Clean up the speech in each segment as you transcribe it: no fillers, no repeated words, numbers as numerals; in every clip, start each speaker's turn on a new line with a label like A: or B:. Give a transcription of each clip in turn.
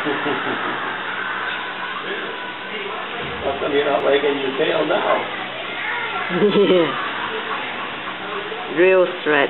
A: How come you're not wagging your tail now?
B: Yeah. Real threat.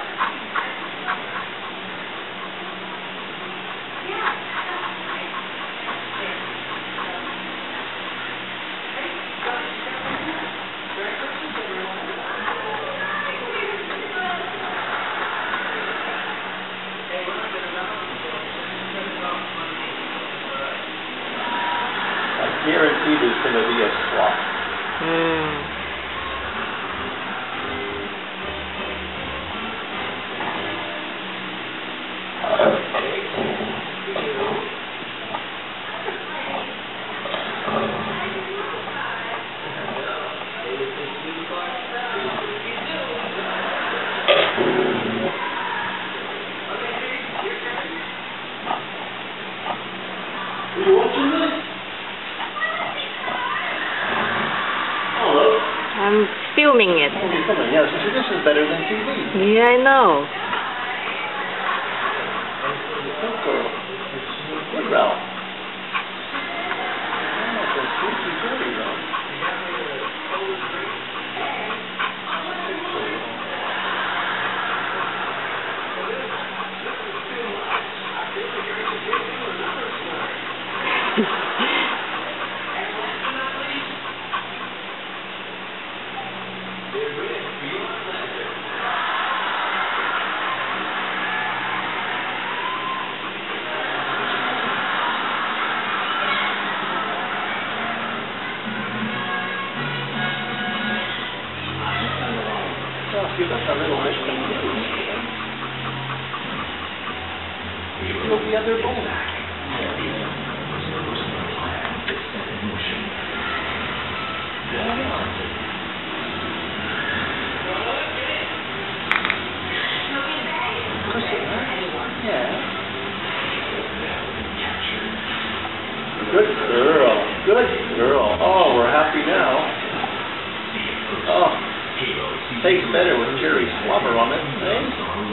A: I guarantee there's going to be a swap. Are you watching this?
B: I'm filming it.
A: Oh, you're filming, yes. This is better than TV.
B: Yeah, I know.
A: Good girl. Good, Ralph. Oh, so sweet and dirty, Ralph. You got a little bit confused. Look the other bone. Yeah. Good girl. Good girl. Oh, we're happy now. Oh. Tastes better with cherry slobber on it, eh?